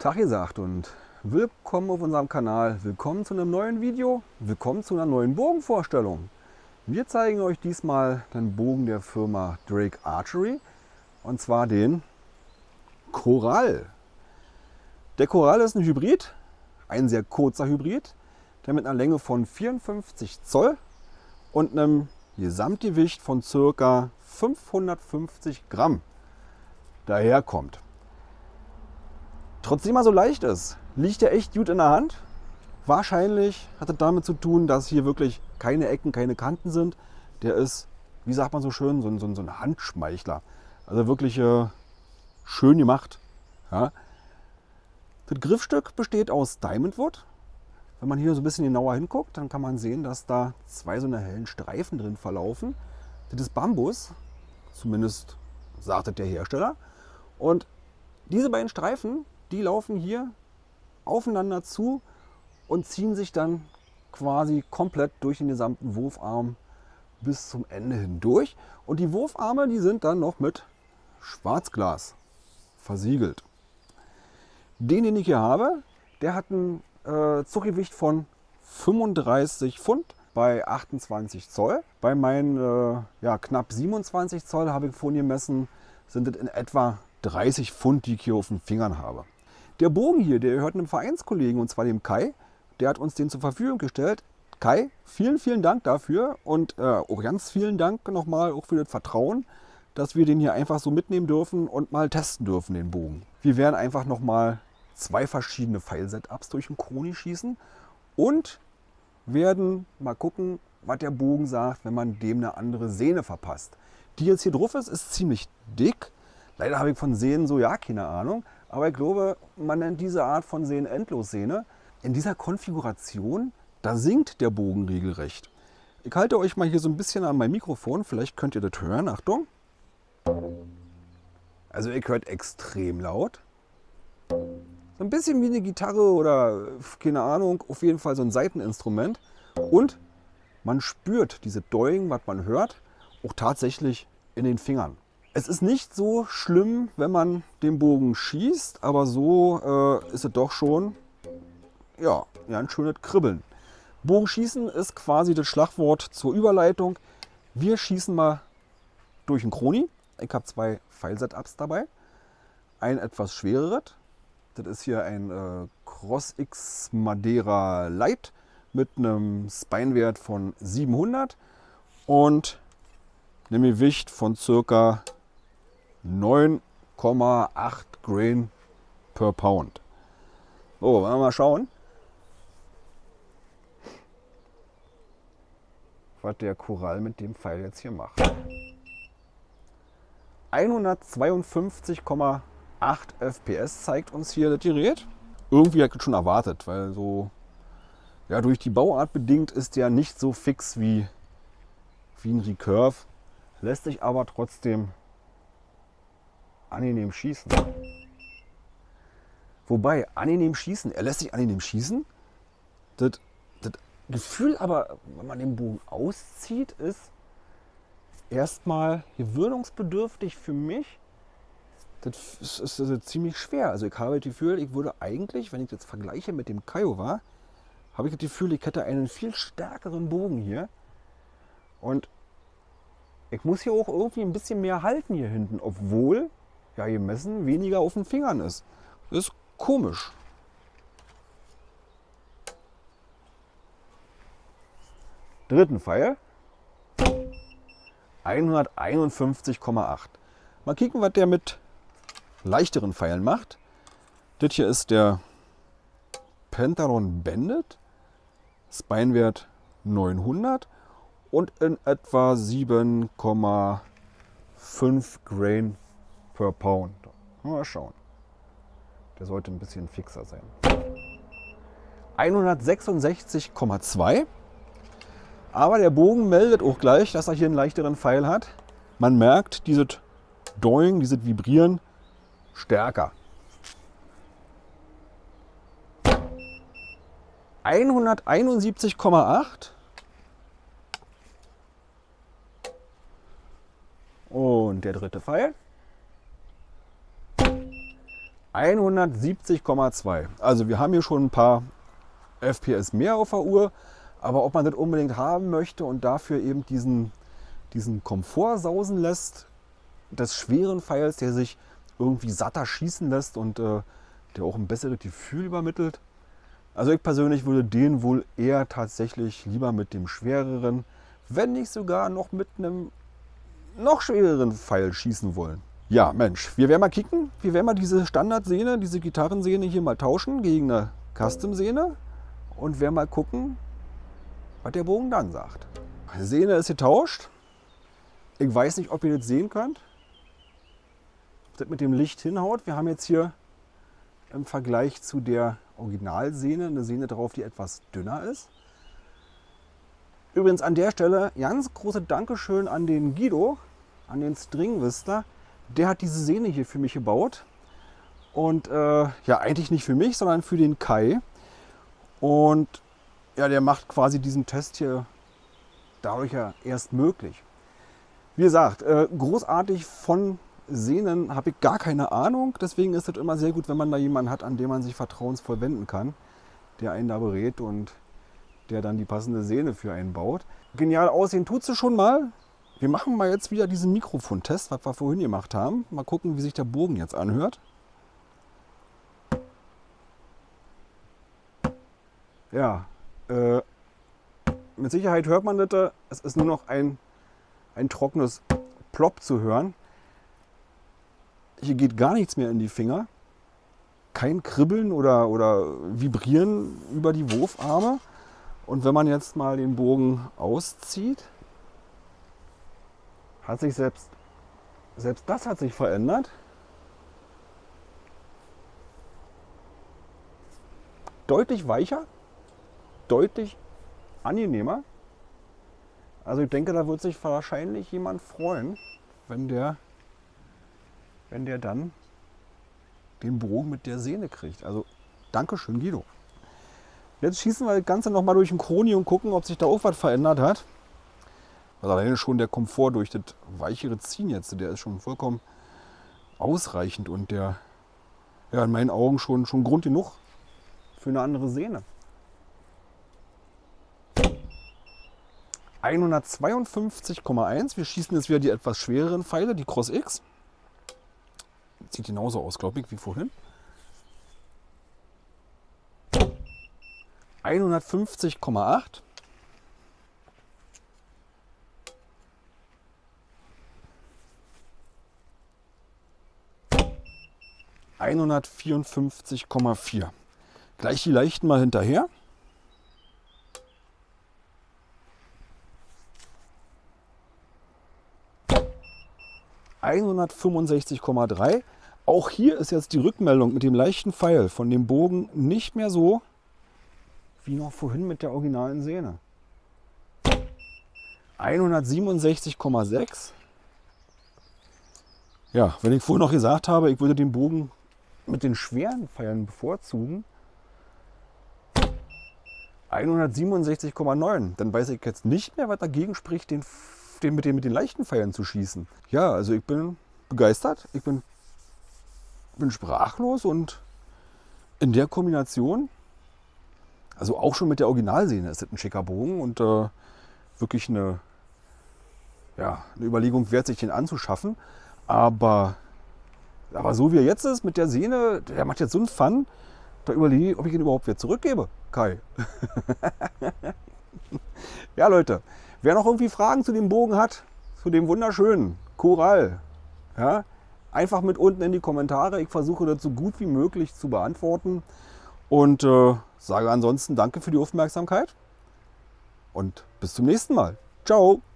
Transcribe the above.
Tag gesagt und willkommen auf unserem Kanal, willkommen zu einem neuen Video, willkommen zu einer neuen Bogenvorstellung. Wir zeigen euch diesmal den Bogen der Firma Drake Archery und zwar den Coral. Der Coral ist ein Hybrid, ein sehr kurzer Hybrid, der mit einer Länge von 54 Zoll und einem Gesamtgewicht von ca. 550 Gramm daherkommt. Trotzdem er so leicht ist, liegt er echt gut in der Hand. Wahrscheinlich hat es damit zu tun, dass hier wirklich keine Ecken, keine Kanten sind. Der ist, wie sagt man so schön, so ein Handschmeichler. Also wirklich schön gemacht. Ja. Das Griffstück besteht aus Diamondwood. Wenn man hier so ein bisschen genauer hinguckt, dann kann man sehen, dass da zwei so eine hellen Streifen drin verlaufen. Das ist Bambus, zumindest sagt es der Hersteller. Und diese beiden Streifen, die laufen hier aufeinander zu und ziehen sich dann quasi komplett durch den gesamten Wurfarm bis zum Ende hindurch. Und die Wurfarme, die sind dann noch mit Schwarzglas versiegelt. Den ich hier habe, der hat ein Zuggewicht von 35 Pfund bei 28 Zoll. Bei meinen knapp 27 Zoll, habe ich vorhin gemessen, sind es in etwa 30 Pfund, die ich hier auf den Fingern habe. Der Bogen hier, der gehört einem Vereinskollegen, und zwar dem Kai. Der hat uns den zur Verfügung gestellt. Kai, vielen, vielen Dank dafür und auch ganz vielen Dank nochmal auch für das Vertrauen, dass wir den hier einfach so mitnehmen dürfen und mal testen dürfen, den Bogen. Wir werden einfach nochmal zwei verschiedene Pfeil-Setups durch den Koni schießen und werden mal gucken, was der Bogen sagt, wenn man dem eine andere Sehne verpasst. Die jetzt hier drauf ist ziemlich dick. Leider habe ich von Sehnen so ja keine Ahnung, aber ich glaube, man nennt diese Art von Sehnen Endlossehne. In dieser Konfiguration, da sinkt der Bogen regelrecht. Ich halte euch mal hier so ein bisschen an mein Mikrofon, vielleicht könnt ihr das hören, Achtung. Also ihr hört extrem laut. So ein bisschen wie eine Gitarre oder keine Ahnung, auf jeden Fall so ein Saiteninstrument. Und man spürt diese Doing, was man hört, auch tatsächlich in den Fingern. Es ist nicht so schlimm, wenn man den Bogen schießt, aber so ist es doch schon ja, ein schönes Kribbeln. Bogenschießen ist quasi das Schlagwort zur Überleitung. Wir schießen mal durch den Koni. Ich habe zwei Pfeil-Setups dabei. Ein etwas schwereres. Das ist hier ein Cross X Madeira Light mit einem Spinewert von 700 und einem Gewicht von ca. 9,8 Grain per Pound. So, wollen wir mal schauen, was der Coral mit dem Pfeil jetzt hier macht. 152,8 FPS zeigt uns hier das Gerät. Irgendwie habe ich das schon erwartet, weil so ja, durch die Bauart bedingt ist der nicht so fix wie ein Recurve, lässt sich aber trotzdem angenehm schießen. Wobei, angenehm schießen, er lässt sich angenehm schießen. Das Gefühl aber, wenn man den Bogen auszieht, ist erstmal gewöhnungsbedürftig für mich. Das ist ziemlich schwer. Also ich habe das Gefühl, ich würde eigentlich, wenn ich das vergleiche mit dem Kiowa, habe ich das Gefühl, ich hätte einen viel stärkeren Bogen hier. Und ich muss hier auch irgendwie ein bisschen mehr halten hier hinten, obwohl ja gemessen weniger auf den Fingern ist. Das ist komisch. Dritten Pfeil. 151,8. Mal kicken, was der mit leichteren Pfeilen macht. Das hier ist der Pentathlon Bandit. Spinewert 900 und in etwa 7,5 Grain per Pound. Mal schauen. Der sollte ein bisschen fixer sein. 166,2. Aber der Bogen meldet auch gleich, dass er hier einen leichteren Pfeil hat. Man merkt dieses Doing, dieses Vibrieren stärker. 171,8. Und der dritte Pfeil. 170,2. Also wir haben hier schon ein paar FPS mehr auf der Uhr, aber ob man das unbedingt haben möchte und dafür eben diesen Komfort sausen lässt, des schweren Pfeils, der sich irgendwie satter schießen lässt und der auch ein besseres Gefühl übermittelt. Also ich persönlich würde den wohl eher tatsächlich lieber mit dem schwereren, wenn nicht sogar noch mit einem noch schwereren Pfeil schießen wollen. Ja, Mensch, wir werden mal kicken. Wir werden mal diese Standardsehne, diese Gitarrensehne hier mal tauschen gegen eine Custom-Sehne und werden mal gucken, was der Bogen dann sagt. Die Sehne ist getauscht. Ich weiß nicht, ob ihr das sehen könnt. Ob das mit dem Licht hinhaut. Wir haben jetzt hier im Vergleich zu der Originalsehne eine Sehne drauf, die etwas dünner ist. Übrigens an der Stelle ganz große Dankeschön an den Guido, an den Stringwister. Der hat diese Sehne hier für mich gebaut. Und ja, eigentlich nicht für mich, sondern für den Kai. Und ja, der macht quasi diesen Test hier dadurch ja erst möglich. Wie gesagt, großartig von Sehnen habe ich gar keine Ahnung. Deswegen ist es immer sehr gut, wenn man da jemanden hat, an dem man sich vertrauensvoll wenden kann, der einen da berät und der dann die passende Sehne für einen baut. Genial aussehen tut sie schon mal. Wir machen mal jetzt wieder diesen Mikrofontest, was wir vorhin gemacht haben. Mal gucken, wie sich der Bogen jetzt anhört. Ja, mit Sicherheit hört man das. Es ist nur noch ein trockenes Plop zu hören. Hier geht gar nichts mehr in die Finger. Kein Kribbeln oder Vibrieren über die Wurfarme. Und wenn man jetzt mal den Bogen auszieht, hat sich selbst das hat sich verändert. Deutlich weicher, deutlich angenehmer. Also ich denke, da wird sich wahrscheinlich jemand freuen, wenn der dann den Bogen mit der Sehne kriegt. Also Dankeschön, Guido. Jetzt schießen wir das Ganze nochmal durch den Kroni und gucken, ob sich da auch was verändert hat. Also alleine schon der Komfort durch das weichere Ziehen jetzt, der ist schon vollkommen ausreichend und der ja in meinen Augen schon Grund genug für eine andere Sehne. 152,1. Wir schießen jetzt wieder die etwas schwereren Pfeile, die Cross X. Sieht genauso aus, glaube ich, wie vorhin. 150,8. 154,4. Gleich die leichten mal hinterher. 165,3. Auch hier ist jetzt die Rückmeldung mit dem leichten Pfeil von dem Bogen nicht mehr so wie noch vorhin mit der originalen Sehne. 167,6. Ja, wenn ich vorhin noch gesagt habe, ich würde den Bogen mit den schweren Pfeilen bevorzugen. 167,9. Dann weiß ich jetzt nicht mehr, was dagegen spricht, den mit den leichten Pfeilen zu schießen. Ja, also ich bin begeistert. Ich bin sprachlos und in der Kombination, also auch schon mit der Originalsehne ist das ein schicker Bogen und wirklich eine Überlegung wert, sich den anzuschaffen. Aber so wie er jetzt ist mit der Sehne, der macht jetzt so einen Fun, da überlege ich, ob ich ihn überhaupt wieder zurückgebe. Kai. Ja, Leute, wer noch irgendwie Fragen zu dem Bogen hat, zu dem wunderschönen Coral, ja, einfach mit unten in die Kommentare. Ich versuche das so gut wie möglich zu beantworten und sage ansonsten danke für die Aufmerksamkeit und bis zum nächsten Mal. Ciao!